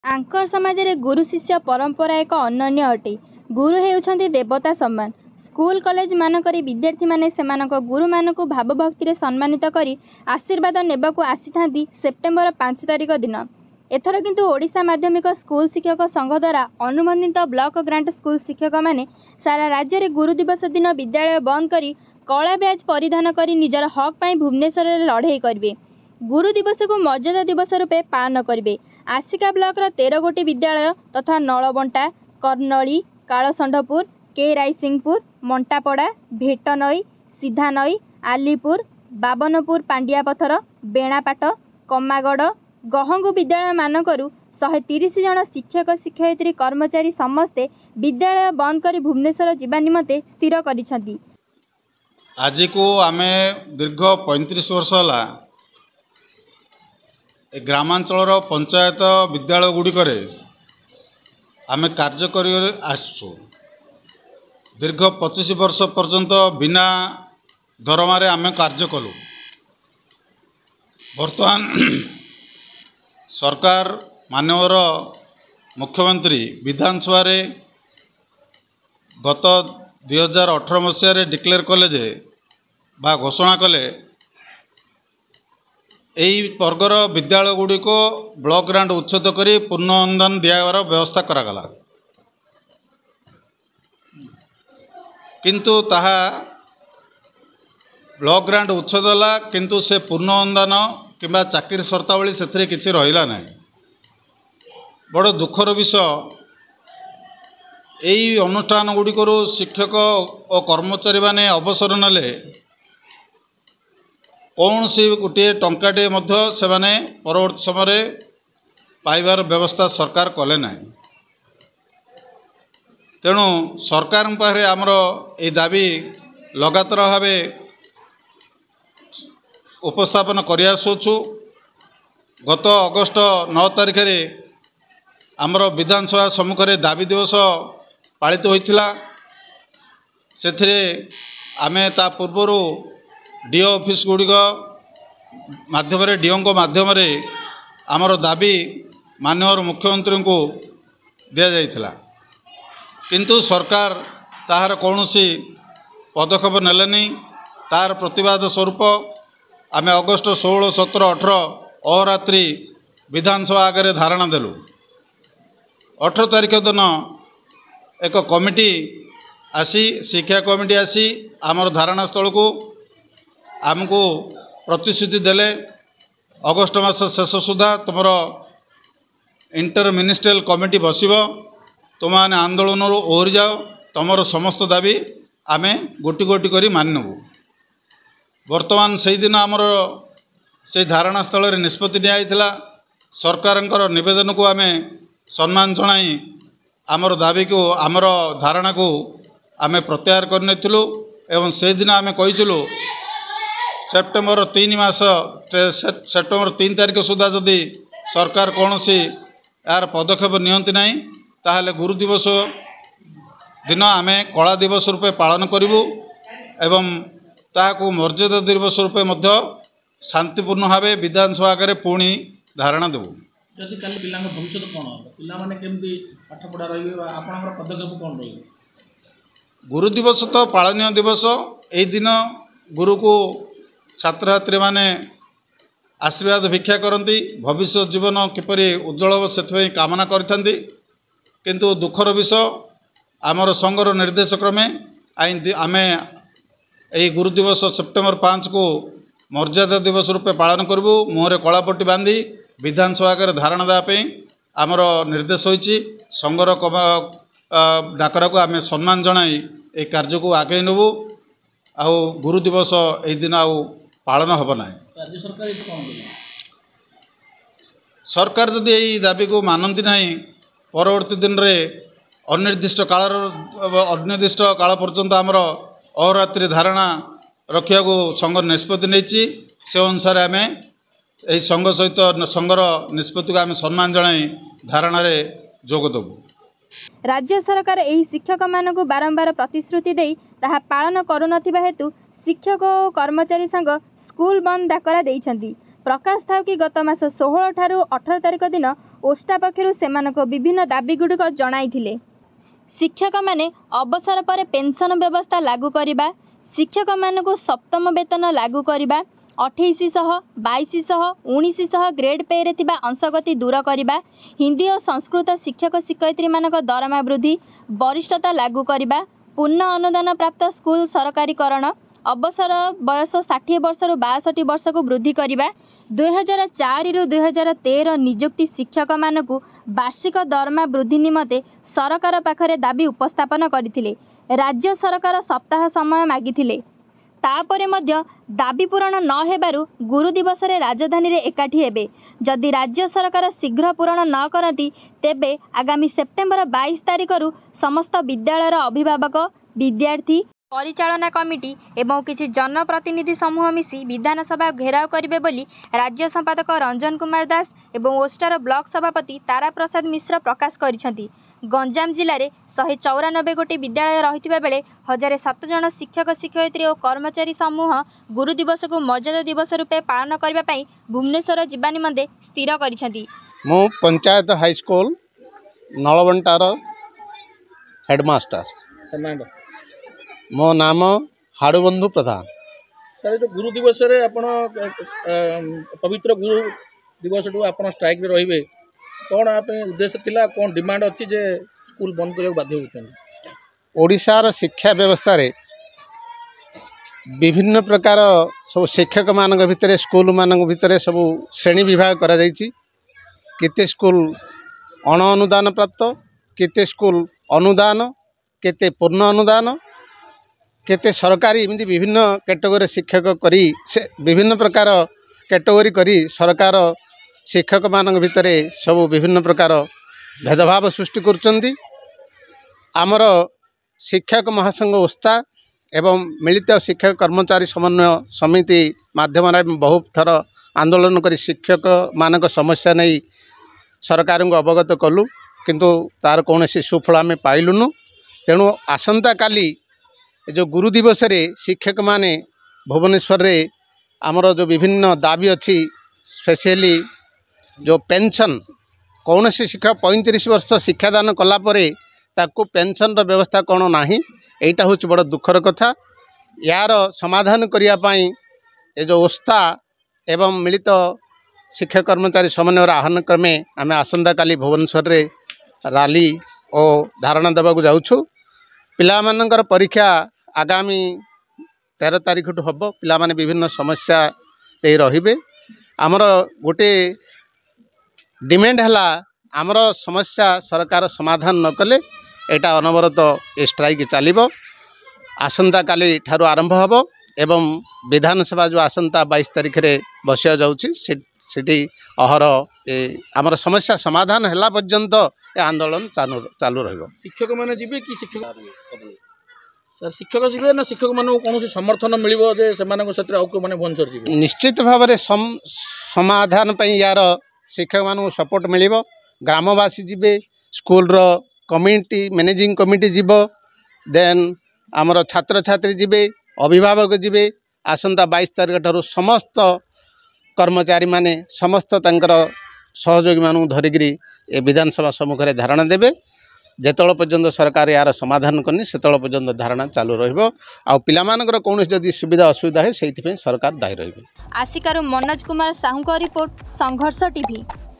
Anchor समाज रे गुरु शिष्य परंपरा एक अनन्य अटे। गुरु हेउछंती देवता सम्मान। स्कूल कॉलेज मानकरी विद्यार्थी माने सेमानक गुरु मानकु भाव भक्ति रे सम्मानित करी आशीर्वाद नेबाकु आसीथांती सेप्टेम्बर 5 तारिख दिन। एथर किंतु ओडिशा माध्यमिक स्कूल शिक्षक संघ द्वारा अनुमोदित ब्लॉक ग्रांट स्कूल शिक्षक माने सारा राज्य रे गुरु दिवस दिन विद्यालय बंद करी कला बैज परिधान करी निजर हक पाई भुवनेश्वर रे लड़ाई करिवे। गुरु दिवस को मर्यादा दिवस रूपे पालन करिवे। आसिका ब्लॉक 13 गोटी विद्यालय तथा नलबंटा, कर्नली, कालसंडपुर, के रायसिंहपुर, मंटापड़ा, भेटनई, सीधानई, आलीपुर, बाबनपुर, पांडियापथर, बेणापाट, कमागड़, गहंगु विद्यालय मानकरू 130 जन शिक्षक शिक्षयित्री कर्मचारी समस्ते विद्यालय बंद करी भुवनेश्वर जीवा निमंते स्थिर करिसंती। आज को आमे दीर्घ 35 वर्ष होला ग्रामांचल पंचायत विद्यालय गुड़िक आमे कार्य कर आसु। दीर्घ 25 वर्ष पर्यंत बिना दरमारे आमे कार्य कलु। वर्तमान सरकार मानवर मुख्यमंत्री विधानसभा रे गत 2018 मसीह डिक्लेयर कले जे बा घोषणा कले यही वर्गर विद्यालय गुड़िक ब्लॉक ग्रांट उच्छेद करी पूर्ण अनुदान दियार व्यवस्था करागला। किंतु ताहा ब्लॉक ग्रांट उच्छेद होला किंतु से पूर्ण अनुदान किंबा चाकरी शर्तावली से किसी रहिला नहीं। बड़ दुखर विषय यही अनुष्ठान गुड़िक शिक्षक और कर्मचारी माने अवसर नेले कौन सी गोटे टंकाटे से माने परवर्ती समय पाइबार व्यवस्था सरकार कले ना। तेणु सरकार पाखे आमर ये दाबी लगातार भाव उपस्थापन कर आसुछु। गत अगस्ट 9 तारिख रे आमर विधानसभा सम्मुख में दाबी दिवस पालित होइथिला। सेथिरे आमे ता पूर्वरु डीओ ऑफिस गुड़िक माध्यम डीओ माध्यम आमर दाबी माननीय मुख्यमंत्री को दि जाइथिला। किंतु सरकार ताहार कौनसी पदक्षेप नेलेनी। तार प्रतिवाद स्वरूप आम अगस्ट 16, 17, 18 अहोरात्रि विधानसभा आगे धारणा देलु। 18 तारिख दिन एक कमिटी आसी शिक्षा कमिटी आसी आमर धारणा स्थल को आमको प्रतिश्रुति देले अगस्ट मास शेष सुधा तुमर इंटर मिनिस्ट्रियल कमिटी बसिब, तुम मैंने आंदोलन ओहरी जाओ, तुमर समस्त दाबी आमे गोटी गोटी करी मानि नेबु। वर्तमान से दिन आमर से धारणा स्थल रे निष्पत्ति निया सरकार निवेदन को आमे सम्मान जनाई आमर दाबी को आमर धारणा को आमे प्रत्याहार करनेथिलु एवं से दिन आमे कहिथिलु सेप्टेम्बर 3 तारिख सुधा जदि सरकार कौन सी यार पदक्षेप नियंती नहीं ताहले गुरु दिवस दिन आमे कला दिवस रूपे पालन करिवु एवं ताहाकु मर्यादा दिवस रूपे मध्य शांतिपूर्ण भाव विधानसभा आगे पुणी धारणा देवु। जदि काली पिलांग भविष्य कोन पिला माने केमती पाठ पढ़ा रहिबे आपनकर पदक्षेप कोन रहिबे? गुरु दिवस तो पालनीय दिवस। एई दिन गुरु को छात्र छात्री माने आशीर्वाद भिक्षा करती भविष्य जीवन किपरि उज्जवल हो से कामना करथंती। किंतु दुखर विषय आमर संघर निर्देश क्रमे आमे यही गुरु दिवस सेप्टेम्बर 5 को मर्यादा दिवस रूपे पालन करूँ। मुहरे कलापट्टी बांधी विधानसभा आगे धारणा देवाई आमर निर्देश होइछि। संघर डाकरा को आमे सम्मान जनाई ए कार्य को आगे नेबु। आउ गुरु दिवस ए दिन आउ पालन हम ना। राज्य सरकार ये कौन सरकार जदि यही दाबी को मानती ना परवर्ती दिन रे अनिर्दिष्ट काल पर्यंत आमर अहोरात्रि धारणा रखा को संघ निष्पत्ति नहीं से अनुसार आम यही संघ सहित संघर निष्पत्ति को आम सम्मान जनाई धारणा रे जोग देबु। राज्य सरकार एही शिक्षक मानकु बारंबार प्रतिश्रुति देई ताहा पालन करुनथिबा हेतु शिक्षक और कर्मचारी संघ स्कूल बंद डाकरा देइछंती। प्रकाश थाउ कि गत मास 16 ठारू 18 तारिख दिन ओष्टा पक्षरु सेमानको विभिन्न दाबीगुड़िक जणाइथिले। शिक्षकमाने अवसर पर पेंशन व्यवस्था लागू करिबा, शिक्षकमानकु सप्तम वेतन लागू करिबा, 2800, 2200, 1900 ग्रेड पे रे थिबा अंशगति दूर करिबा, हिंदी और संस्कृत शिक्षक शिक्षयित्री मानक दरमा वृद्धि, वरिष्ठता लागू करिबा, पूर्ण अनुदान प्राप्त स्कूल सरकारीकरण, अवसर बयस 60 वर्ष रु 62 वर्ष को वृद्धि करिबा, 2004 रु 2013 नियुक्ति शिक्षक मानकु वार्षिक दरमा वृद्धि निमते सरकार पाखरे दाबी उपस्थापन करथिले। राज्य सरकार सप्ताह समय मागिथिले। तापरे मध्य दाबी पूरण न हेबारु गुरु दिवस रे राजधानी रे एकाठी हेबे। जदि राज्य सरकार शीघ्र पूरण न करती तेबे आगामी सेप्टेम्बर 22 तारिख रु समस्त विद्यालयर अभिभावक, विद्यार्थी, परिचालना कमिटी एवं किछि जनप्रतिनिधि समूह मिसी विधानसभा घेराव करिवे बोली राज्य संपादक रंजन कुमार दास एवं ओस्टार ब्लॉक सभापति तारा प्रसाद मिश्र प्रकाश करिसेंती। गंजाम जिले में 194 गोटी विद्यालय रही बेले 1007 जन शिक्षक शिक्षयित्री और कर्मचारी समूह गुरु दिवस को मर्यादा दिवस रूपे पालन करने भुवनेश्वर जीवा निमंते स्थिर करिसेंती। मु panchayat high school Nalbantar headmaster. मो नाम हाड़ुबंधु प्रधान। सर जो गुरु दिवस रे आपण पवित्र गुरु दिवस टू आपण स्ट्राइक रे रहिबे कौन आप उद्देश्य थिला कौन डिमांड अच्छी जे स्कूल बंद करने बाध्य होचन? ओडिशार शिक्षा व्यवस्था रे विभिन्न प्रकार सब शिक्षक मानक भितर स्कूल मानक भितर सब श्रेणी विभाग करा जायछि। केते स्कूल अण अनुदान प्राप्त, केते स्कूल अनुदान, केते पूर्ण अनुदान, केते सरकारी एमती विभिन्न कैटेगोरी शिक्षक करी से विभिन्न प्रकार कैटेगोरी करी सरकार शिक्षक मानक भितर सब विभिन्न प्रकार भेदभाव सृष्टि करचंदी। आमर शिक्षक महासंघ ओस्ता एवं मिलित शिक्षक कर्मचारी समन्वय समिति माध्यम बहुत थर आंदोलन करी शिक्षक मानक समस्या नहीं सरकार को अवगत कलु, किंतु तार कौन सुफल आम पाइलुनु। तेणु आसंता काली जो गुरु दिवस रे शिक्षक माने भुवनेश्वर रे आमर जो विभिन्न दाबी अच्छी स्पेशली जो पेंशन कौन से शिक्षक 35 वर्ष शिक्षादान कलापरे ताकू पेंशन रो व्यवस्था कौन नाही, एटा हूँ बड़ दुखर कथा। यार समाधान करने ये जो ओस्ता एवं मिलित शिक्षक कर्मचारी समन्वय आह्वान क्रमे आम आसंता काली भुवनेश्वर रे रैली और धारणा देवाक जाऊँ। पिला मानकर परीक्षा आगामी 13 तारीख ठू हम। पिला माने विभिन्न समस्या रहिबे। आमर गोटे डिमांड है आमर समस्या सरकार समाधान न कले एटा अनवरत स्ट्राइक चलिबो। आसंता काली ठारू आरंभ हबो एवं विधानसभा जो आसंता 22 तारीख रे बसिया जाउछि सेठी अहर आमर समस्या समाधान हला पर्यंत ए आंदोलन चालू रहिबो। शिक्षक माने जिबे कि सर शिक्षक जीवे ना शिक्षक मान कौन समर्थन मिलिबो जे सेमानक क्षेत्र आउ माने भंचर जीवे? निश्चित भाव में समाधान पई यार शिक्षक मान सपोर्ट मिलिबो। ग्रामवासी जीवे, स्कूल रो कमिटी मैनेजिंग कमिटी जीवो, देन आमर छात्र छात्री जीवे, अभिभावक जीवे। आसंता 22 तारीख ठारू समस्त कर्मचारी माने समस्त तांकर सहयोगी मानू धरिकी ए विधानसभा सम्मुख में धारणा देवे। जेतल पर्यंत सरकार यार समाधान करनी सेतल पर्यंत धारणा चालू रहिबो। आ पिला मानकर कौन जदि सुविधा असुविधा है सेइथि सरकार दायी रहिबे। आशिकारु मनोज कुमार साहू का रिपोर्ट, संघर्ष टीवी।